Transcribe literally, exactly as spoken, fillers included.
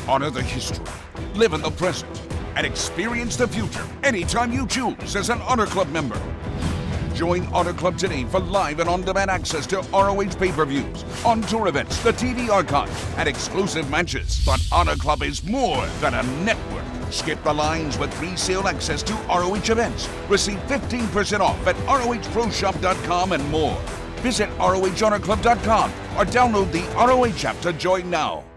Honor the history, live in the present, and experience the future anytime you choose as an Honor Club member. Join Honor Club today for live and on-demand access to R O H pay-per-views, on-tour events, the T V archive, and exclusive matches. But Honor Club is more than a network. Skip the lines with pre-sale access to R O H events. Receive fifteen percent off at R O H pro shop dot com and more. Visit R O H honor club dot com or download the R O H app to join now.